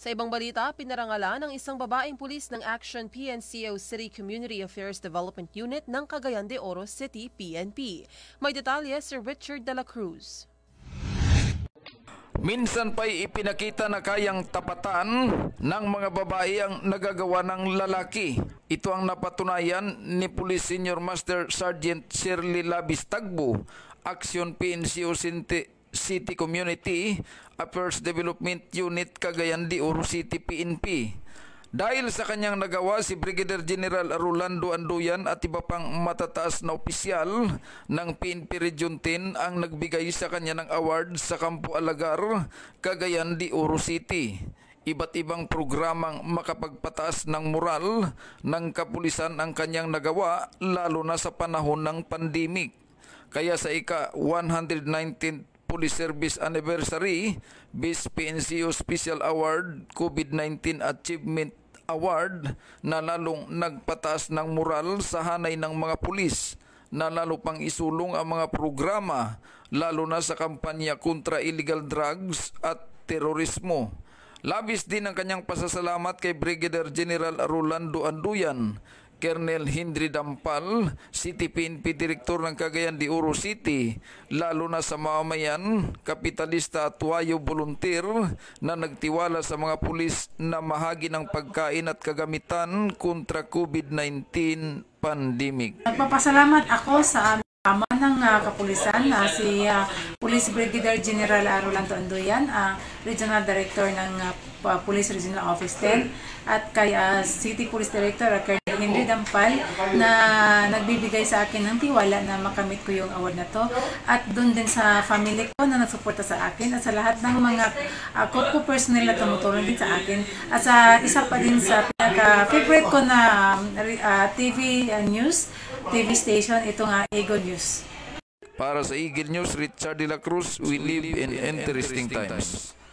Sa ibang balita, pinarangalan ng isang babaeng pulis ng Action PNCO City Community Affairs Development Unit ng Cagayan de Oro City, PNP. May detalye si Richard de la Cruz. Minsan pa'y ipinakita na kayang tapatan ng mga babae ang nagagawa ng lalaki. Ito ang napatunayan ni Police Senior Master Sergeant Shirley Labis Tagbo, Action PNCO City Community Affairs Development Unit, Cagayan de Oro City, PNP. Dahil sa kanyang nagawa, si Brigadier General Rolando Anduyan at iba pang matataas na opisyal ng PNP Region 10 ang nagbigay sa kanya ng award sa Campo Alagar, Cagayan de Oro City. Iba't ibang programang makapagpataas ng moral ng kapulisan ang kanyang nagawa, lalo na sa panahon ng pandemic. Kaya sa ika-119th Police Service Anniversary, Best PNCO Special Award COVID-19 Achievement Award na lalong nagpataas ng moral sa hanay ng mga pulis, na lalo pang isulong ang mga programa lalo na sa kampanya kontra illegal drugs at terorismo. Labis din ang kanyang pasasalamat kay Brigadier General Rolando Anduyan, Colonel Henry Dampal, City PNP Director ng Cagayan de Oro City, lalo na sa mamamayan, kapitalista at wayo volunteer na nagtiwala sa mga pulis na mahagi ng pagkain at kagamitan kontra COVID-19 pandemic. Nagpapasalamat ako sa ama ng kapulisan, si Police Brigadier General Rolando Anduyan, Regional Director ng Police Regional Office 10, at kay City Police Director Colonel Henry Dampal na nagbibigay sa akin ng tiwala na makamit ko yung award na to, at doon din sa family ko na nagsuporta sa akin, at sa lahat ng mga ko personnel na tumutulong din sa akin, at sa isa pa din sa pinaka-favorite ko na TV news, TV station, itong Eagle News. Para sa Eagle News, Richard de la Cruz, we live in interesting times.